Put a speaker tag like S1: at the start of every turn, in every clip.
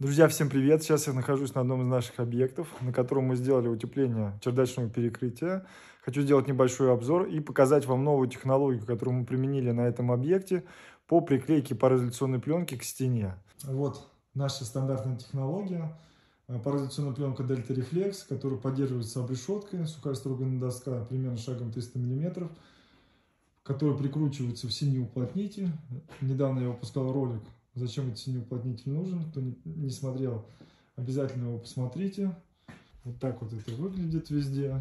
S1: Друзья, всем привет! Сейчас я нахожусь на одном из наших объектов, на котором мы сделали утепление чердачного перекрытия. Хочу сделать небольшой обзор и показать вам новую технологию, которую мы применили на этом объекте по приклейке пароизоляционной пленки к стене. Вот наша стандартная технология. Пароизоляционная пленка Delta Reflex, которая поддерживается обрешеткой, сухая строганная доска примерно шагом 300 мм, которая прикручивается в синий уплотнитель. Недавно я выпускал ролик, зачем этот синий уплотнитель нужен. Кто не смотрел, обязательно его посмотрите. Вот так вот это выглядит везде.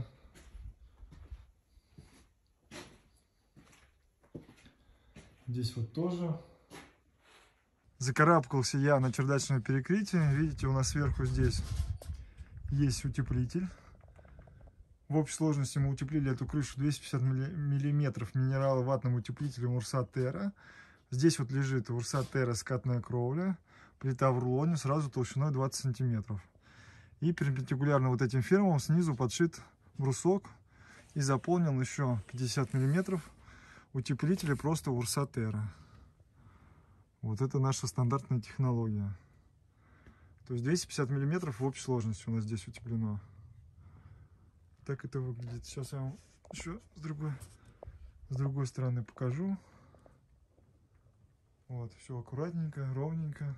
S1: Здесь вот тоже. Закарабкался я на чердачное перекрытие. Видите, у нас сверху здесь есть утеплитель. В общей сложности мы утеплили эту крышу 250 мм минераловатным утеплителем Ursa Terra. Здесь вот лежит Ursa Terra скатная кровля, плита в рулоне, сразу толщиной 20 см. И перпендикулярно вот этим фермам снизу подшит брусок и заполнен еще 50 мм утеплителя просто Ursa Terra. Вот это наша стандартная технология. То есть 250 мм в общей сложности у нас здесь утеплено. Так это выглядит. Сейчас я вам еще с другой стороны покажу. Вот, все аккуратненько, ровненько.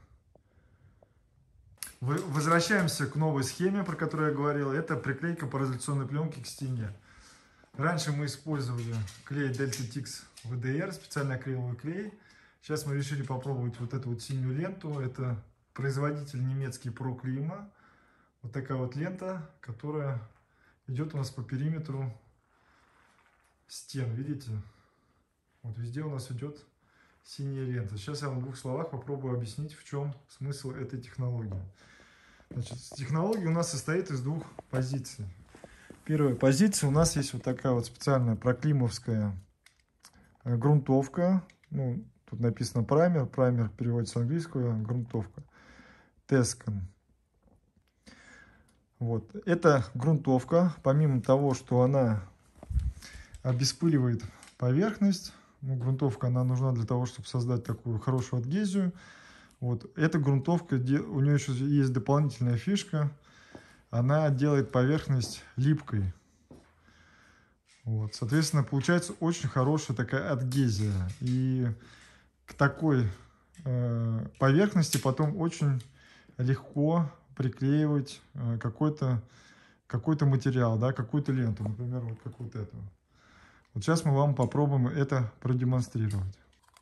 S1: Возвращаемся к новой схеме, про которую я говорил. Это приклейка пароизоляционной пленки к стене. Раньше мы использовали клей Delta Tix VDR, специальный акриловый клей. Сейчас мы решили попробовать вот эту вот синюю ленту. Это производитель немецкий ProKlima. Вот такая вот лента, которая идет у нас по периметру стен. Видите? Вот везде у нас идет синяя лента. Сейчас я вам в двух словах попробую объяснить, в чем смысл этой технологии. Значит, технология у нас состоит из двух позиций. Первая позиция, у нас есть вот такая вот специальная проклимовская грунтовка. Ну, тут написано праймер. Праймер переводится с английского, грунтовка. Tescon. Вот. Эта грунтовка, помимо того, что она обеспыливает поверхность, ну, грунтовка, она нужна для того, чтобы создать такую хорошую адгезию. Вот. Эта грунтовка, у нее еще есть дополнительная фишка. Она делает поверхность липкой. Вот. Соответственно, получается очень хорошая такая адгезия. И к такой поверхности потом очень легко приклеивать какой-то материал, да, какую-то ленту, например, вот как вот эту. Вот сейчас мы вам попробуем это продемонстрировать.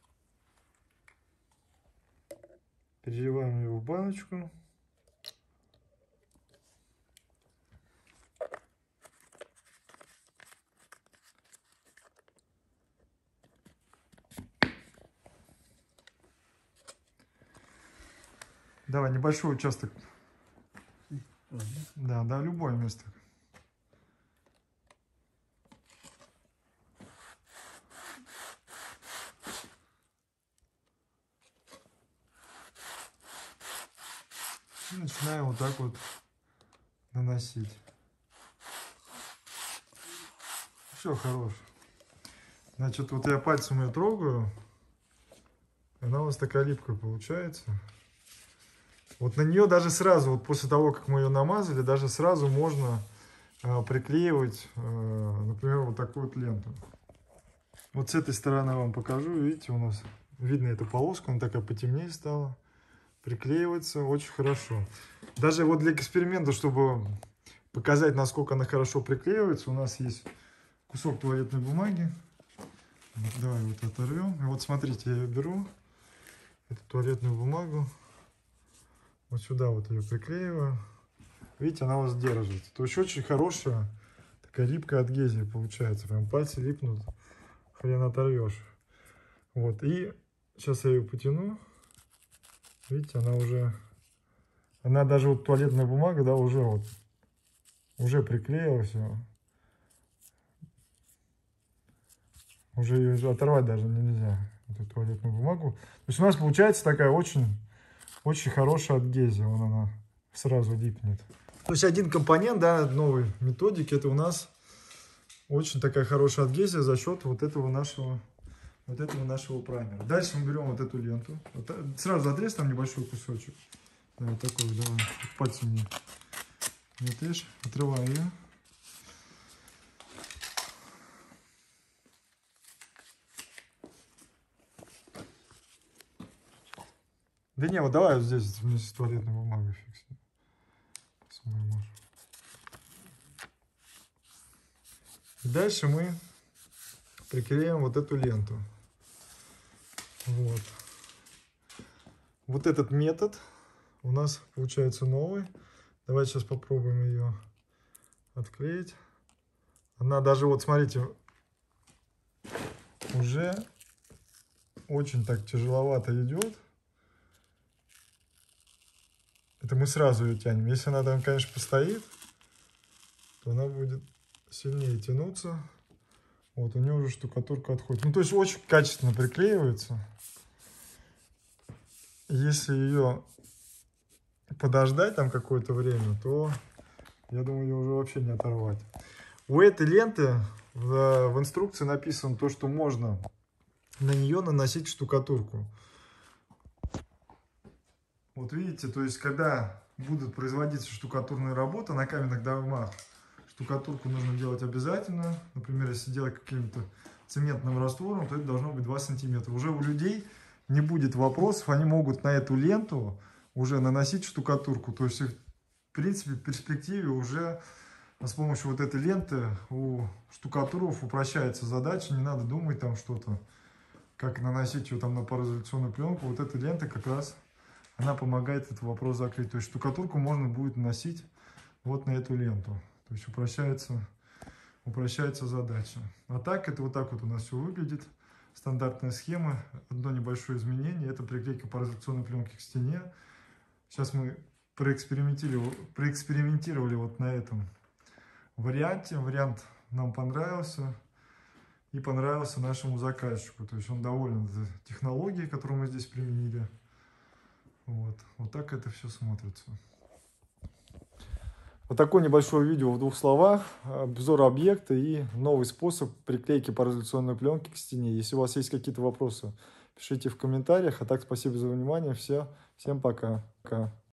S1: Переливаем его в баночку. Давай, небольшой участок. Да, любое место. И начинаем вот так вот наносить. Все, хорош. Значит, вот я пальцем ее трогаю. Она у нас такая липкая получается. Вот на нее даже сразу, вот после того, как мы ее намазали, даже сразу можно приклеивать, например, вот такую вот ленту. Вот с этой стороны вам покажу. Видите, у нас видно эту полоску, она такая потемнее стала. Приклеивается очень хорошо. Даже вот для эксперимента, чтобы показать, насколько она хорошо приклеивается, у нас есть кусок туалетной бумаги. Давай вот оторвем. И вот смотрите, я ее беру, эту туалетную бумагу, вот сюда вот ее приклеиваю. Видите, она у вас держится. То есть очень хорошая такая липкая адгезия получается. Прям пальцы липнут, хрен оторвешь. Вот, и сейчас я ее потяну. Видите, она даже вот туалетная бумага, да, уже приклеилась. Уже ее оторвать даже нельзя, эту туалетную бумагу. То есть у нас получается такая очень хорошая адгезия. Вон она сразу липнет. То есть один компонент, да, новой методики, это у нас очень такая хорошая адгезия за счет вот этого нашего праймера. Дальше мы берем вот эту ленту. Вот, сразу отрез там небольшой кусочек. Да, вот такой, давай, пальцем мне. Вот видишь, отрываю ее. Да не, вот давай вот здесь вместе с туалетной бумагой фиксируем. Дальше мы приклеим вот эту ленту. Вот. Вот этот метод у нас получается новый. Давайте сейчас попробуем ее отклеить. Она даже, вот смотрите, уже очень так тяжеловато идет. Это мы сразу ее тянем. Если она там, конечно, постоит, то она будет сильнее тянуться. Вот, у нее уже штукатурка отходит. Ну, то есть очень качественно приклеивается. Если ее подождать там какое-то время, то, я думаю, ее уже вообще не оторвать. У этой ленты в инструкции написано то, что можно на нее наносить штукатурку. Вот видите, то есть когда будут производиться штукатурные работы на каменных домах, штукатурку нужно делать обязательно. Например, если делать каким-то цементным раствором, то это должно быть 2 сантиметра. Уже у людей не будет вопросов, они могут на эту ленту уже наносить штукатурку. То есть, в принципе, в перспективе уже с помощью вот этой ленты у штукатуров упрощается задача. Не надо думать там что-то, как наносить ее там на пароизоляционную пленку. Вот эта лента как раз, она помогает этот вопрос закрыть. То есть штукатурку можно будет наносить вот на эту ленту. То есть упрощается задача. А так, это вот так вот у нас все выглядит. Стандартная схема. Одно небольшое изменение. Это приклейка пароизоляционной пленки к стене. Сейчас мы проэкспериментировали вот на этом варианте. Вариант нам понравился. И понравился нашему заказчику. То есть он доволен технологией, которую мы здесь применили. Вот так это все смотрится. Вот такое небольшое видео в 2 словах. Обзор объекта и новый способ приклейки пароизоляционной пленки к стене. Если у вас есть какие-то вопросы, пишите в комментариях. А так, спасибо за внимание. Всем пока.